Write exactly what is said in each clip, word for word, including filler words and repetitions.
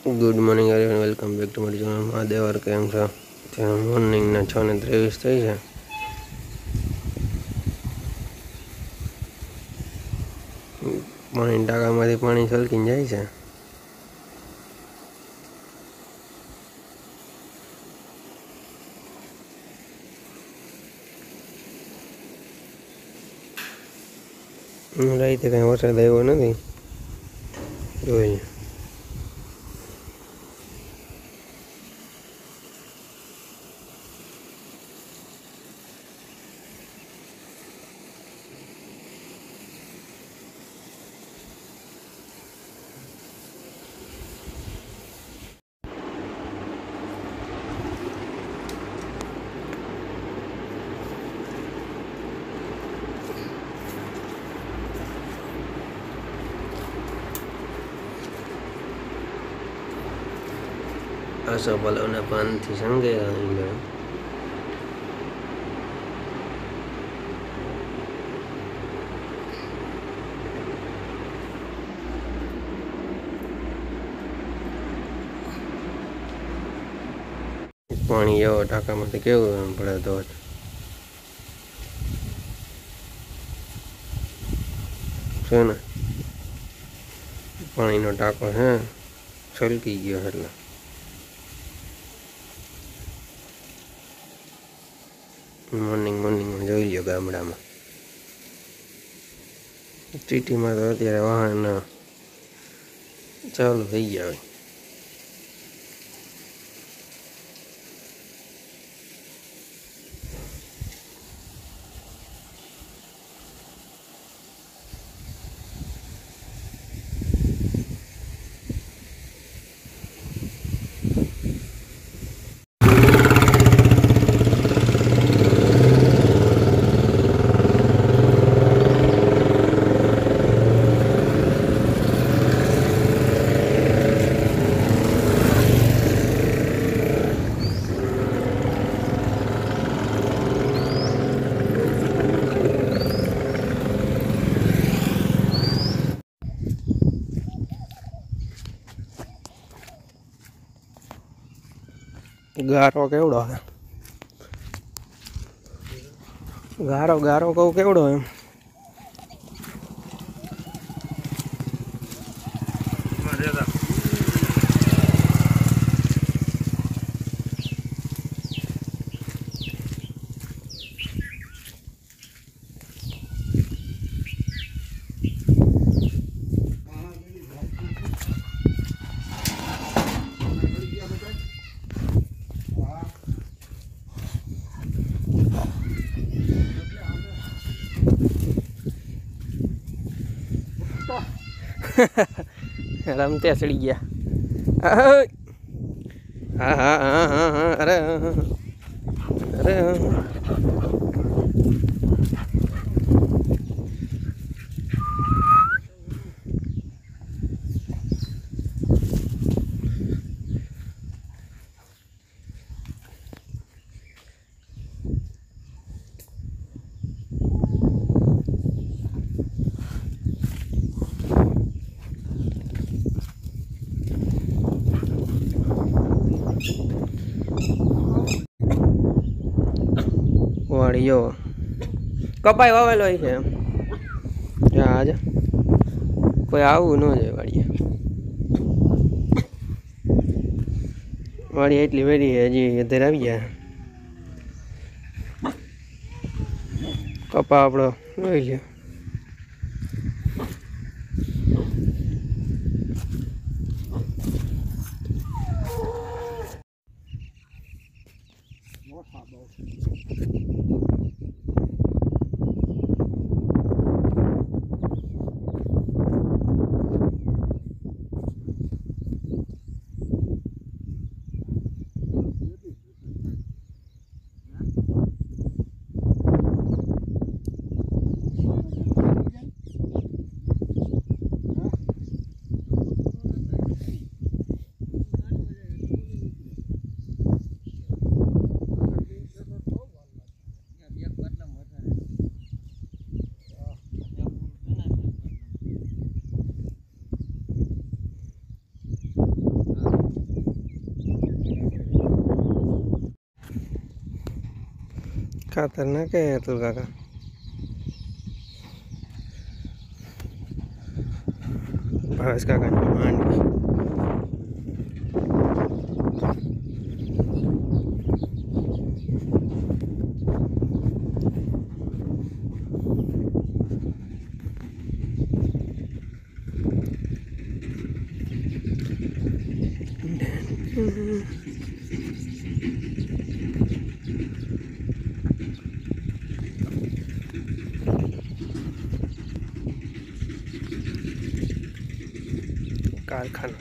Good morning everyone, welcome back to मारी channel Mahadevar. केम छो? मॉर्निंग ना छ ने त्रेवीस थई छे। पानी टाकामांथी पानी छलकीने जाय छे। राते कहीं वरसाद आव्यो नथी। जोई आशा पलवना पान थी संगे पानी एवो टाका में केवुं पड़े तो छे ने पानी नो टाको है छलकी गयो એટલે मॉर्निंग मॉर्निंग में જોઈ લ્યો ગામડામાં સિટીમાં તો અત્યારે વાહન ચાલુ થઈ ગયા હોય। गारो केवड़ो है? गारो गारो कहू केवड़ो है? रमते सड़ी गया। हाँ हाँ हाँ हाँ हाँ अरे अरे वाड़ियो कपाई वावेलो है आज कोई आવું न जाए। वाड़िया वाड़ी एटली वेरी है जी इधर आ गया कपा आपड़ो જોઈ લ્યો। ખાતર નાખે અતુલ કાકા. ભાવેશ કાકાની માંડવી. કારખાના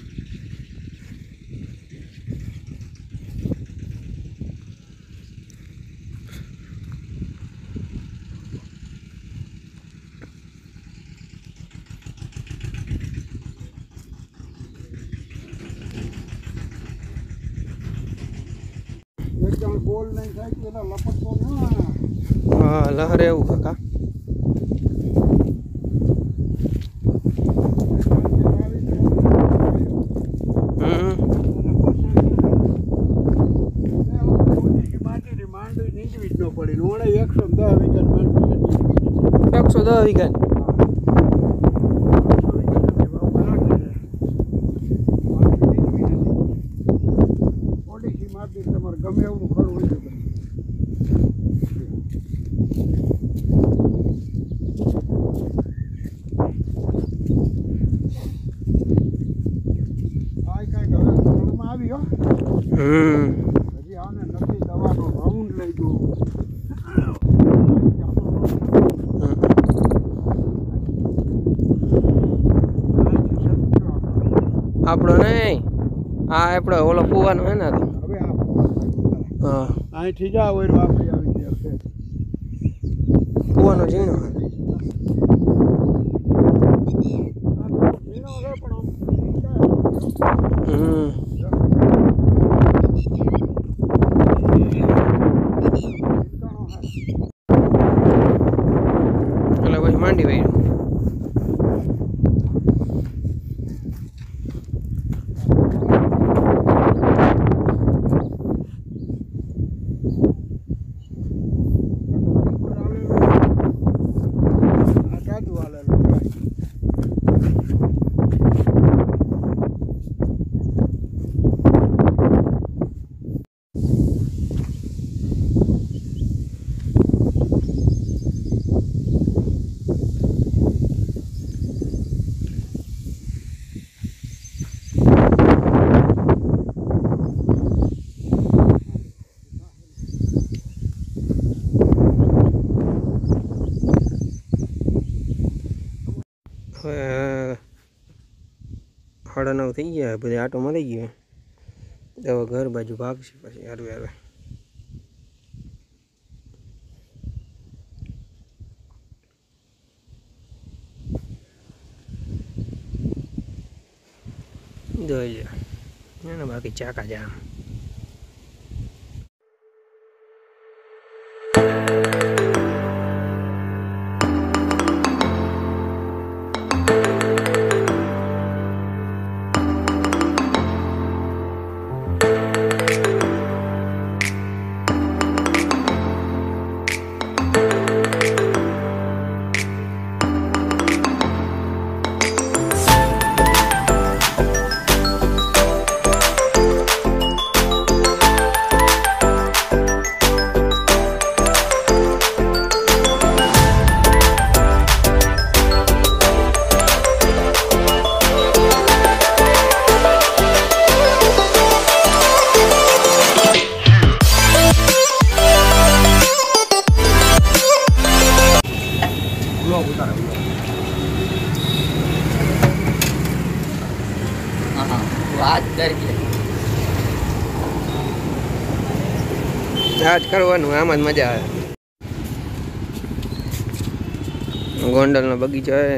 બોલ નહીં થાય કે એના લપટતો ના. હા લહરે એવું કાકા. એકસો દસ વીઘા તમારે ગમે એવું ખરું હોય છે. આવી ગયો હજી આને નથી દવાનો રાઉન્ડ લઈ ગયો. આપણો નહીં આ આપણો ઓલો ફુવાનો હે ને તો હવે હા અહીંથી જા હોય આપણી આવી ગયા છે ફુવાનો ઝીણો હે. હમ એટલે પછી માંડી વઈ સાડા નવ થઈ ગયા. બધી આટો મળી ગયો. હવે ઘર બાજુ ભાગશે પછી હારું હારું. જોઈ લે બાકી ચાકા જામ. આજ કરવાનું આમ જ મજા આવે. ગોંડલનો બગીચો હે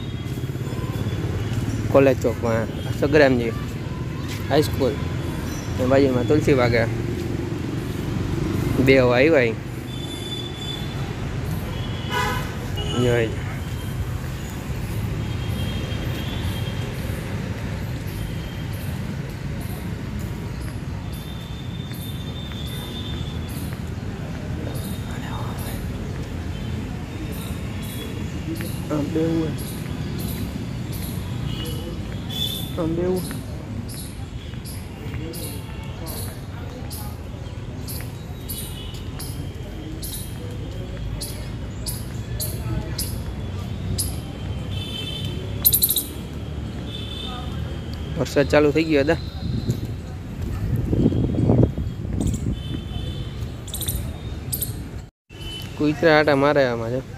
કોલેજ ચોકમાં સગ્રામજી હાઈસ્કૂલ બાજુમાં તુલસી બાગે બે આવ્યા જોઈ. આમ બેવું આમ બેવું વરસાદ ચાલુ થઈ ગયો હતા કુતરા આટા મારે આમાં છે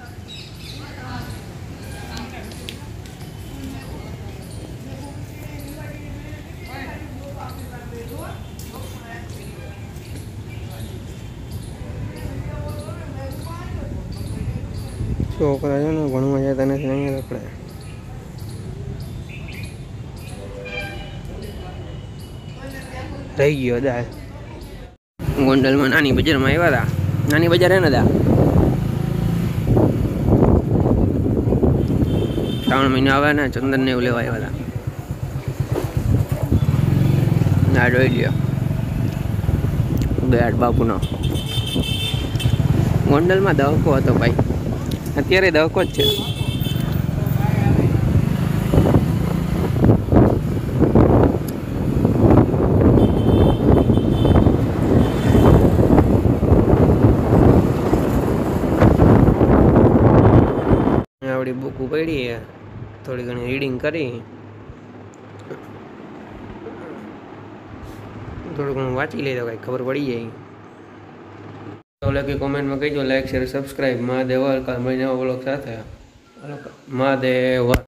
છોકરા છે ને ભણવા જતા નથી અહીંયા રખડે રહી ગયો દા ગોંડલમાં નાની બજારમાં આવ્યા હતા નાની બજાર હે ને દા ત્રણ મહિના આવ્યા ને ચંદન ને એવું લેવા આવ્યા હતા ના જોઈ લ્યો બેટ બાપુનો ગોંડલમાં દવકો હતો ભાઈ અત્યારે દવકો જ છે આવડી બુક પડી થોડી ઘણી રીડિંગ કરી થોડું ઘણું વાંચી લઈ તો કંઈ ખબર પડી જાય તો લખી કોમેન્ટમાં કહીજો લાઈક શેર સબસ્ક્રાઈબ મહાદેવ કાલ મળીને નવા વ્લોગ સાથે મહાદેવ